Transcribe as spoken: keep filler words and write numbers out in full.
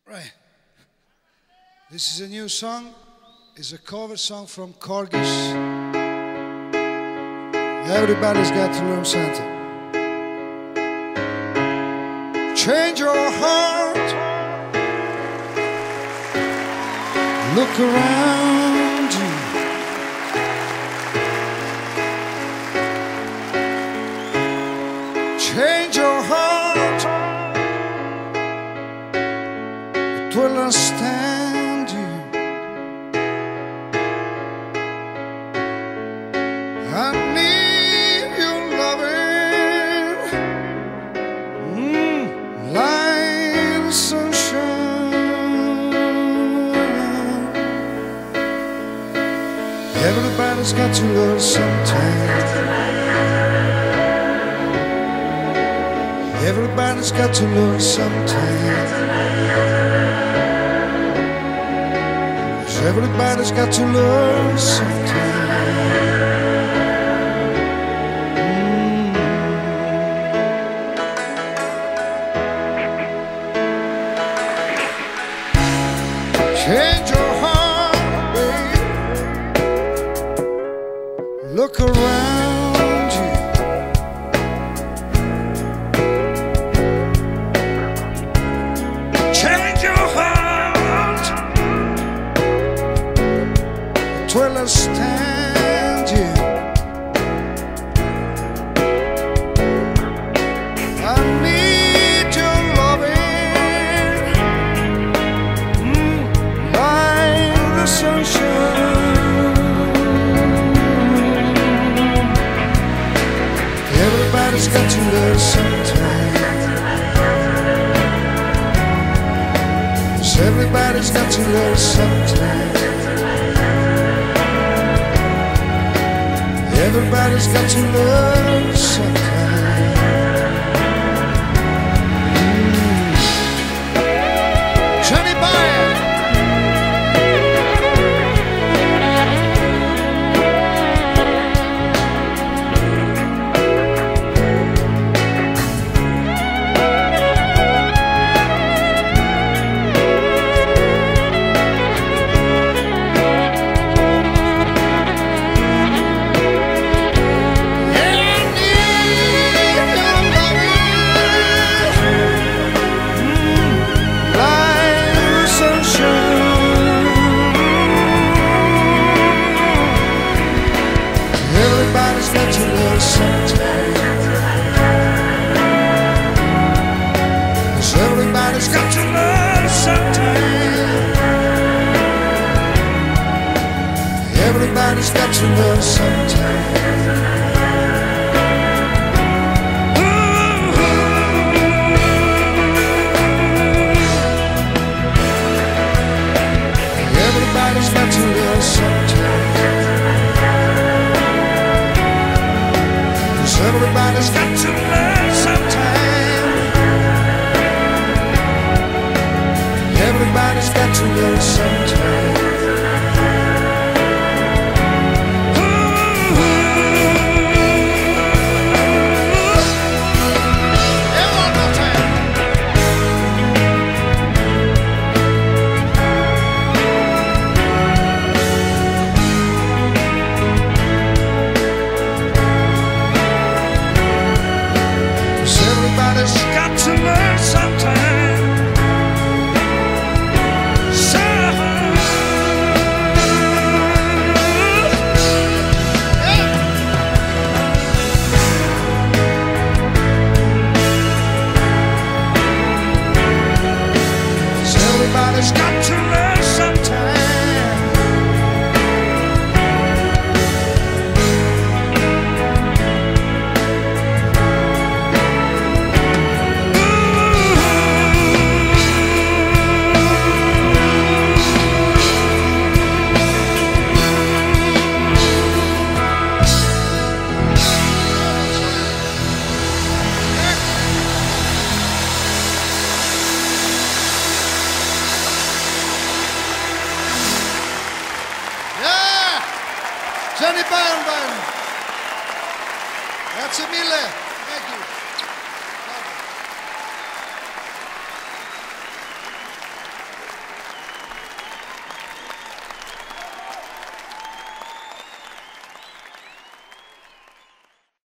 Right. This is a new song. It's a cover song from Corgis. Everybody's got to learn something. Change your heart. Look around you. Change your heart. It will understand you. I need your loving, mm, like the sunshine. Everybody's got to learn sometime. Everybody's got to learn sometime. Everybody's got to learn sometime. Mm. Change your heart, babe. Look around you. Change your heart. It will understand you. I need your loving, mm, like the sunshine. Everybody's got to learn sometime. Everybody's got to learn sometime. Everybody's got to learn sometime. Mm. Johnny Byrne. Everybody's got to learn sometime. Yes, everybody's got to learn sometime. Everybody's got to learn sometime. Everybody's got to learn sometime. Everybody's got to learn sometime. Everybody's got to learn sometime. Everybody's got to learn sometime. So everybody's got to learn sometime. Johnny Byrne. Grazie mille.